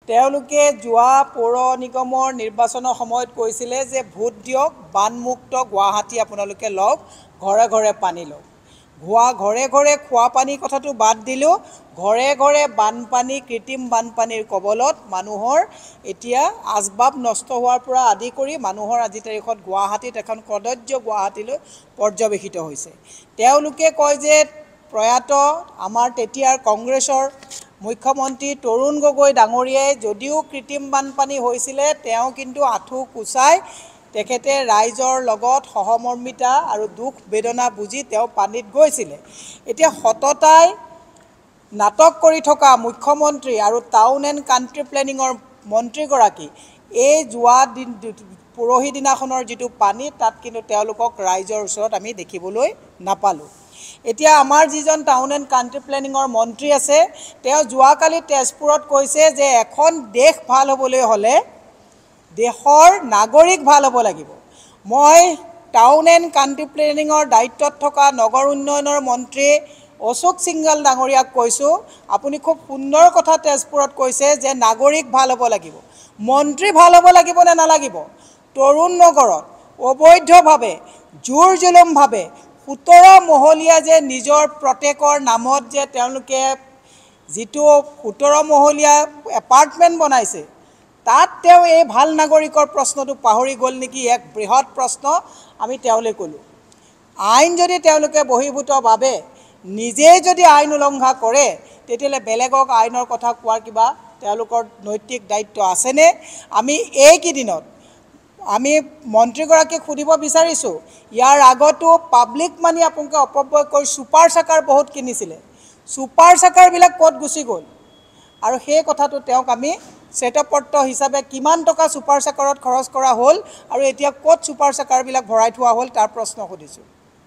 তেওঁলোকে যোৱা পৌৰ নিগমৰ নিৰ্বাচনৰ সময়ত কৈছিলে যে ভোট দিয়ক, বানমুক্ত গুৱাহাটী আপোনালোকে লওক, ঘৰে ঘৰে পানী লওক। ঘৰে ঘৰে খোৱা পানীৰ কথাটো বাদ দিলোঁ, ঘৰে ঘৰে বানপানী, কৃত্ৰিম বানপানীৰ কবলত মানুহৰ এতিয়া আচবাব নষ্ট হোৱাৰ পৰা আদি কৰি মানুহৰ আজি তাৰিখত গুৱাহাটীত এখন কদৰ্য গুৱাহাটীলৈ পৰ্যবেক্ষিত হৈছে। তেওঁলোকে কয় যে প্ৰয়াত আমাৰ তেতিয়াৰ কংগ্ৰেছৰ মুখ্যমন্ত্ৰী তৰুণ গগৈ ডাঙৰীয়াই যদিও কৃত্ৰিম বানপানী হৈছিলে, তেওঁ কিন্তু আঁঠু কুচাই তেখেতে ৰাইজৰ লগত সহমৰ্মিতা আৰু দুখ বেদনা বুজি তেওঁ পানীত গৈছিলে। এতিয়া সততাই নাটক কৰি থকা মুখ্যমন্ত্ৰী আৰু টাউন এণ্ড কাণ্ট্ৰি প্লেনিঙৰ মন্ত্ৰীগৰাকী এই যোৱা পৰহি দিনাখনৰ যিটো পানী, তাত কিন্তু তেওঁলোকক ৰাইজৰ ওচৰত আমি দেখিবলৈ নাপালোঁ। এতিয়া আমাৰ যিজন টাউন এণ্ড কাণ্ট্ৰি প্লেনিঙৰ মন্ত্ৰী আছে, তেওঁ যোৱাকালি তেজপুৰত কৈছে যে এখন দেশ ভাল হ'বলৈ হ'লে দেশৰ নাগৰিক ভাল হ'ব লাগিব। মই টাউন এণ্ড কাণ্ট্ৰি প্লেনিঙৰ দায়িত্বত থকা নগৰ উন্নয়নৰ মন্ত্ৰী অশোক সিংঘল ডাঙৰীয়াক কৈছোঁ, আপুনি খুব সুন্দৰ কথা তেজপুৰত কৈছে যে নাগৰিক ভাল হ'ব লাগিব। মন্ত্ৰী ভাল হ'ব লাগিব নে নালাগিব? তৰুণ নগৰত অবৈধভাৱে জোৰ জুলুমভাৱে 17 মহলীয়া যে নিজৰ প্ৰত্যেকৰ নামত যে তেওঁলোকে যিটো 17 মহলীয়া এপাৰ্টমেণ্ট বনাইছে, তাত তেওঁ এই ভাল নাগৰিকৰ প্ৰশ্নটো পাহৰি গ'ল নেকি? এক বৃহৎ প্ৰশ্ন আমি তেওঁলৈ ক'লোঁ। আইন যদি তেওঁলোকে বহিৰ্ভূতভাৱে নিজেই যদি আইন উলংঘা কৰে, তেতিয়াহ'লে বেলেগক আইনৰ কথা কোৱাৰ কিবা তেওঁলোকৰ নৈতিক দায়িত্ব আছেনে? আমি এইকেইদিনত আমি মন্ত্ৰীগৰাকীক সুধিব বিচাৰিছোঁ, ইয়াৰ আগতো পাব্লিক মানি আপোনালোকে অপব্যয় কৰি ছুপাৰ চাকাৰ বহুত কিনিছিলে, ছুপাৰ চাকাৰবিলাক ক'ত গুচি গ'ল? আৰু সেই কথাটো তেওঁক আমি শ্বেতপত্ৰ হিচাপে কিমান টকা ছুপাৰ চাকাৰত খৰচ কৰা হ'ল আৰু এতিয়া ক'ত ছুপাৰ চাকাৰবিলাক ভৰাই থোৱা হ'ল তাৰ প্ৰশ্ন সুধিছোঁ।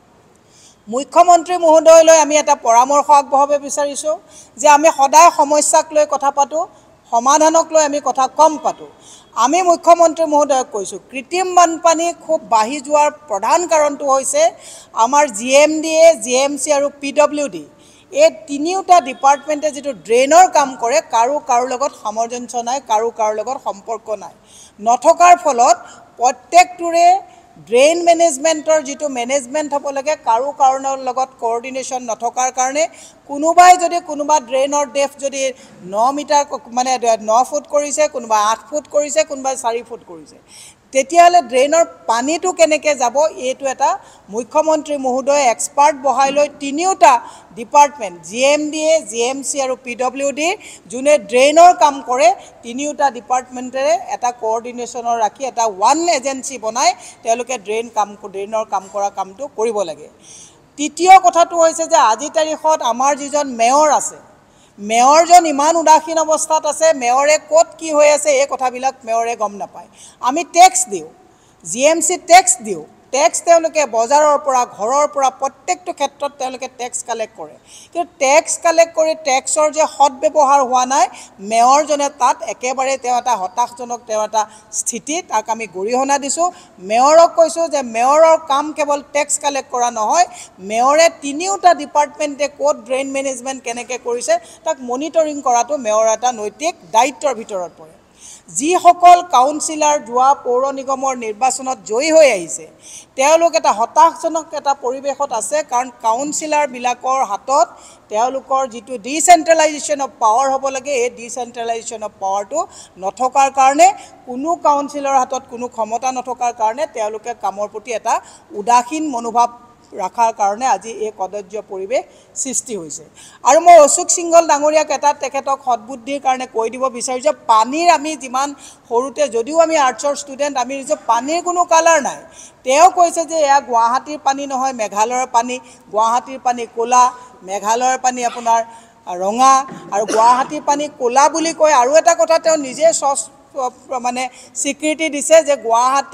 মুখ্যমন্ত্ৰী মহোদয়লৈ আমি এটা পৰামৰ্শ আগবঢ়াব বিচাৰিছোঁ যে আমি সদায় সমস্যাক লৈ কথা পাতোঁ, সমাধানক লৈ আমি কথা কম পাতোঁ। আমি মুখ্যমন্ত্ৰী মহোদয়ক কৈছোঁ, কৃত্ৰিম বানপানী খুব বাঢ়ি যোৱাৰ প্ৰধান কাৰণটো হৈছে আমাৰ GMDA, GMC আৰু PWD। এই তিনিওটা ডিপাৰ্টমেণ্টে যিটো ড্ৰেইনৰ কাম কৰে, কাৰো লগত সামঞ্জস্য নাই, কাৰো লগত সম্পৰ্ক নাই। নথকাৰ ফলত প্ৰত্যেকটোৰে ড্ৰেইন মেনেজমেণ্টৰ যিটো মেনেজমেণ্ট হ'ব লাগে, কাৰো লগত কোঅৰ্ডিনেশ্যন নথকাৰ কাৰণে কোনোবাই যদি কোনোবা ড্ৰেইনৰ ডেপথ যদি 9 মিটাৰ মানে 9 ফুট কৰিছে, কোনোবাই 8 ফুট কৰিছে, কোনোবাই 4 ফুট কৰিছে, তেতিয়াহ'লে ড্ৰেইনৰ পানীটো কেনেকৈ যাব? এইটো এটা মুখ্যমন্ত্ৰী মহোদয়ে এক্সপাৰ্ট বহাই লৈ তিনিওটা ডিপাৰ্টমেণ্ট GMDA, GMC আৰু PWD যোনে ড্ৰেইনৰ কাম কৰে, তিনিওটা ডিপাৰ্টমেণ্টেৰে এটা কোঅৰ্ডিনেশ্যনৰ ৰাখি এটা ওৱান এজেঞ্চি বনাই তেওঁলোকে ড্ৰেইনৰ কাম কৰা কামটো কৰিব লাগে। তৃতীয় কথাটো হৈছে যে আজি তাৰিখত আমাৰ যিজন মেয়ৰ আছে, মেয়ৰজন ইমান উদাসীন অৱস্থাত আছে, মেয়ৰে ক'ত কি হৈ আছে এই কথাবিলাক মেয়ৰে গম নাপায়। আমি টেক্স দিওঁ, GMC টেক্স দিওঁ, টেক্স তেওঁলোকে বজাৰৰ পৰা ঘৰৰ পৰা প্ৰত্যেকটো ক্ষেত্ৰত তেওঁলোকে টেক্স কালেক্ট কৰে, কিন্তু টেক্স কালেক্ট কৰি টেক্সৰ যে সৎব্যৱহাৰ হোৱা নাই, মেয়ৰজনে তাত একেবাৰে তেওঁ এটা হতাশজনক তেওঁ এটা স্থিতি, তাক আমি গৰিহণা দিছোঁ। মেয়ৰক কৈছোঁ যে মেয়ৰৰ কাম কেৱল টেক্স কালেক্ট কৰা নহয়, মেয়ৰে তিনিওটা ডিপাৰ্টমেণ্টে ক'ত ড্ৰেইন মেনেজমেণ্ট কেনেকৈ কৰিছে তাক মনিটৰিং কৰাটো মেয়ৰৰ এটা নৈতিক দায়িত্বৰ ভিতৰত পৰে। যিসকল কাউন্সিলাৰ যোৱা পৌৰ নিগমৰ নিৰ্বাচনত জয়ী হৈ আহিছে, তেওঁলোক এটা হতাশজনক এটা পৰিৱেশত আছে, কাৰণ কাউন্সিলাৰবিলাকৰ হাতত তেওঁলোকৰ যিটো ডিচেণ্ট্ৰেলাইজেশ্যন অফ পাৱাৰ হ'ব লাগে, এই ডিচেণ্ট্ৰেলাইজেশ্যন অফ পাৱাৰটো নথকাৰ কাৰণে, কোনো কাউন্সিলৰ হাতত কোনো ক্ষমতা নথকাৰ কাৰণে তেওঁলোকে কামৰ প্ৰতি এটা উদাসীন মনোভাৱ ৰাখাৰ কাৰণে আজি এই কদৰ্য পৰিৱেশ সৃষ্টি হৈছে। আৰু মই অশোক সিংঘল ডাঙৰীয়াক এটা তেখেতক সৎবুদ্ধিৰ কাৰণে কৈ দিব বিচাৰিছোঁ, পানীৰ আমি যিমান সৰুতে যদিও আমি আৰ্টছৰ ষ্টুডেণ্ট, আমি যে পানীৰ কোনো কালাৰ নাই। তেওঁ কৈছে যে এয়া গুৱাহাটীৰ পানী নহয়, মেঘালয়ৰ পানী, গুৱাহাটীৰ পানী ক'লা, মেঘালয়ৰ পানী আপোনাৰ ৰঙা, আৰু গুৱাহাটীৰ পানী ক'লা বুলি কয়। আৰু এটা কথা তেওঁ নিজে মানে স্বীকৃতি দিছে যে গুৱাহাটীত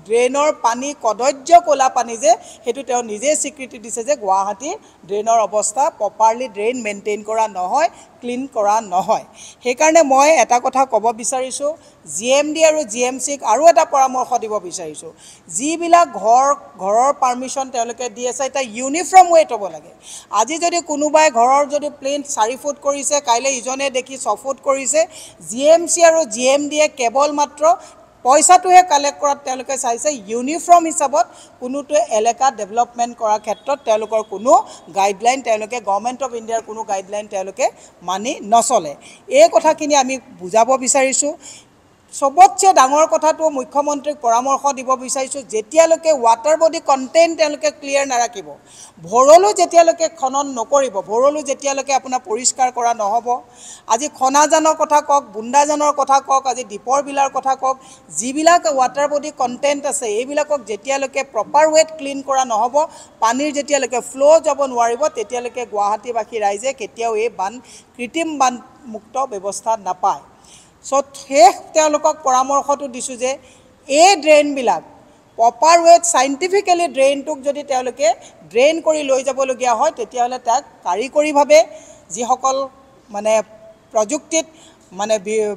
ড্ৰেইনৰ পানী কদৰ্য ক'লা পানী যে সেইটো তেওঁ নিজে স্বীকৃতি দিছে যে গুৱাহাটী ড্ৰেইনৰ অৱস্থা প্ৰপাৰলি ড্ৰেইন মেইনটেইন কৰা নহয়, ক্লিন কৰা নহয়। সেইকাৰণে মই এটা কথা ক'ব বিচাৰিছোঁ, GMD আৰু GMCক আৰু এটা পৰামৰ্শ দিব বিচাৰিছোঁ, যিবিলাক ঘৰৰ পাৰ্মিশ্যন তেওঁলোকে দি আছে এটা ইউনিফৰ্ম ৱেট হ'ব লাগে। আজি যদি কোনোবাই ঘৰৰ যদি প্লেন 4 ফুট কৰিছে, কাইলৈ ইজনে দেখি 6 ফুট কৰিছে, GMC আৰু GMDয়ে কেৱল মাত্ৰ পইচাটোহে কালেক্ট কৰাত তেওঁলোকে চাইছে, ইউনিফৰ্ম হিচাপত কোনোটোৱে এলেকা ডেভেলপমেণ্ট কৰাৰ ক্ষেত্ৰত তেওঁলোকৰ কোনো গাইডলাইন তেওঁলোকে গভৰ্ণমেণ্ট অফ ইণ্ডিয়াৰ কোনো গাইডলাইন তেওঁলোকে মানি নচলে। এই কথাখিনি আমি বুজাব বিচাৰিছোঁ। সবতছে ডাঙৰ কথাটো মুখ্যমন্ত্ৰীক পৰামৰ্শ দিব বিচাৰিছোঁ, যেতিয়ালৈকে ৱাটাৰ বডি কণ্টেইন তেওঁলোকে ক্লিয়াৰ নাৰাখিব, ভৰলু যেতিয়ালৈকে খনন নকৰিব, ভৰলু যেতিয়ালৈকে আপোনাৰ পৰিষ্কাৰ কৰা নহ'ব, আজি খনাজানৰ কথা কওক, বুন্দাজানৰ কথা কওক, আজি দীপৰ বিলৰ কথা কওক, যিবিলাক ৱাটাৰ বডি কণ্টেইণ্ট আছে এইবিলাকক যেতিয়ালৈকে প্ৰপাৰ ৱেট ক্লিন কৰা নহ'ব, পানীৰ যেতিয়ালৈকে ফ্ল' যাব নোৱাৰিব, তেতিয়ালৈকে গুৱাহাটীবাসী ৰাইজে কেতিয়াও এই কৃত্ৰিম বানমুক্ত ব্যৱস্থা নাপায়। শেষ তেওঁলোকক পৰামৰ্শটো দিছোঁ যে এই ড্ৰেইনবিলাক প্ৰপাৰ ৱেট চাইণ্টিফিকেলি ড্ৰেইনটোক যদি তেওঁলোকে ড্ৰেইন কৰি লৈ যাবলগীয়া হয়, তেতিয়াহ'লে তাক কাৰিকৰীভাৱে যিসকল মানে প্ৰযুক্তিত মানে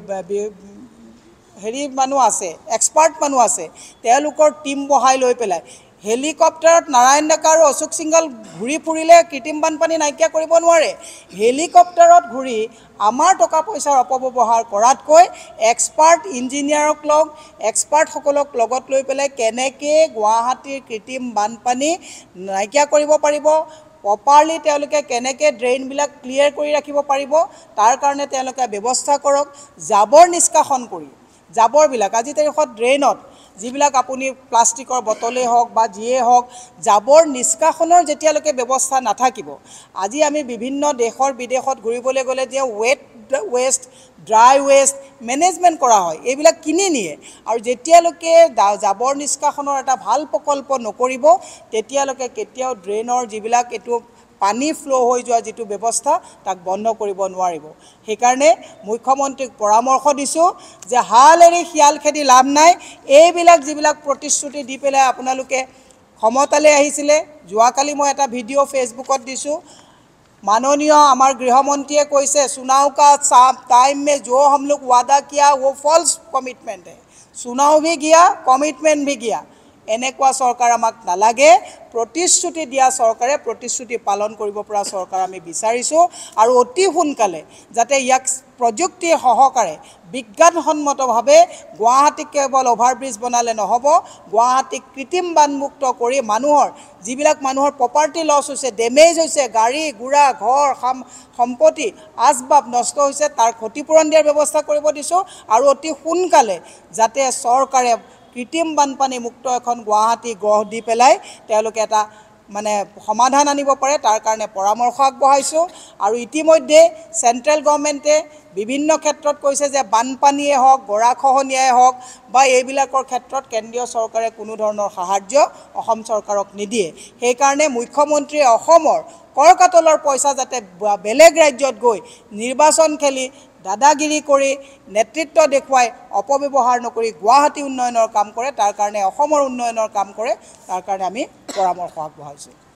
মানুহ আছে, এক্সপাৰ্ট মানুহ আছে, তেওঁলোকৰ টীম বহাই লৈ পেলাই হেলিকপ্টাৰত নাৰায়ণ ডেকা আৰু অশোক সিংহল ঘূৰি ফুৰিলে কৃত্ৰিম বানপানী নাইকিয়া কৰিব নোৱাৰে। হেলিকপ্টাৰত ঘূৰি আমাৰ টকা পইচাৰ অপব্যৱহাৰ কৰাতকৈ এক্সপাৰ্ট ইঞ্জিনিয়াৰক এক্সপাৰ্টসকলক লগত লৈ পেলাই কেনেকৈ গুৱাহাটীৰ কৃত্ৰিম বানপানী নাইকিয়া কৰিব পাৰিব, প্ৰপাৰলি তেওঁলোকে কেনেকৈ ড্ৰেইনবিলাক ক্লিয়াৰ কৰি ৰাখিব পাৰিব, তাৰ কাৰণে তেওঁলোকে ব্যৱস্থা কৰক। জাবৰ নিষ্কাশন কৰি জাবৰবিলাক আজি তাৰিখত ড্ৰেইনত যিবিলাক আপুনি প্লাষ্টিকৰ বটলেই হওক বা যিয়ে হওক, জাবৰ নিষ্কাশনৰ যেতিয়ালৈকে ব্যৱস্থা নাথাকিব, আজি আমি বিভিন্ন দেশৰ বিদেশত ঘূৰিবলৈ গ'লে যে wet waste, dry waste management কৰা হয়, এইবিলাক কিনি নিয়ে, আৰু যেতিয়ালৈকে জাবৰ নিষ্কাশনৰ এটা ভাল প্ৰকল্প নকৰিব, তেতিয়ালৈকে কেতিয়াও ড্ৰেইনৰ যিবিলাক এইটো পানী ফ্ল' হৈ যোৱা যিটো ব্যৱস্থা তাক বন্ধ কৰিব নোৱাৰিব। সেইকাৰণে মুখ্যমন্ত্ৰীক পৰামৰ্শ দিছোঁ যে হাল এৰি শিয়াল খেদি লাভ নাই। এইবিলাক যিবিলাক প্ৰতিশ্ৰুতি দি পেলাই আপোনালোকে ক্ষমতালৈ আহিছিলে, যোৱাকালি মই এটা ভিডিঅ' ফেচবুকত দিছোঁ, माननीय हमारे गृहमंत्री कैसे चुनाव का टाइम में जो हम लोग वादा किया वो फॉल्स कमिटमेंट है, चुनाव भी गया कमिटमेंट भी गया। এনেকুৱা চৰকাৰ আমাক নালাগে, প্ৰতিশ্ৰুতি দিয়া চৰকাৰে প্ৰতিশ্ৰুতি পালন কৰিব পৰা চৰকাৰ আমি বিচাৰিছোঁ, আৰু অতি সোনকালে যাতে ইয়াক প্ৰযুক্তি সহকাৰে বিজ্ঞানসন্মতভাৱে গুৱাহাটীক কেৱল অভাৰব্ৰিজ বনালে নহ'ব, গুৱাহাটীক কৃত্ৰিম বানমুক্ত কৰি যিবিলাক মানুহৰ প্ৰপাৰ্টি লছ হৈছে, ডেমেজ হৈছে, গাড়ী গুড়া ঘৰ সম্পত্তি আচবাব নষ্ট হৈছে, তাৰ ক্ষতিপূৰণ দিয়াৰ ব্যৱস্থা কৰিব দিছোঁ, আৰু অতি সোনকালে যাতে চৰকাৰে কৃত্ৰিম বানপানী মুক্ত এখন গুৱাহাটী গঢ় দি পেলাই তেওঁলোকে এটা মানে সমাধান আনিব পাৰে, তাৰ কাৰণে পৰামৰ্শ আগবঢ়াইছোঁ। আৰু ইতিমধ্যে চেণ্ট্ৰেল গভৰ্ণমেণ্টে বিভিন্ন ক্ষেত্ৰত কৈছে যে বানপানীয়ে হওক, গৰাখহনীয়াই হওক বা এইবিলাকৰ ক্ষেত্ৰত কেন্দ্ৰীয় চৰকাৰে কোনো ধৰণৰ সাহায্য অসম চৰকাৰক নিদিয়ে। সেইকাৰণে মুখ্যমন্ত্ৰীয়ে অসমৰ কৰকাতলৰ পইচা যাতে বেলেগ ৰাজ্যত গৈ নিৰ্বাচন খেলি দাদাগিৰি কৰি নেতৃত্ব দেখুৱাই অপব্যৱহাৰ নকৰি গুৱাহাটী উন্নয়নৰ কাম কৰে, তাৰ কাৰণে অসমৰ উন্নয়নৰ কাম কৰে, তাৰ কাৰণে আমি পৰামৰ্শ আগবঢ়াইছোঁ।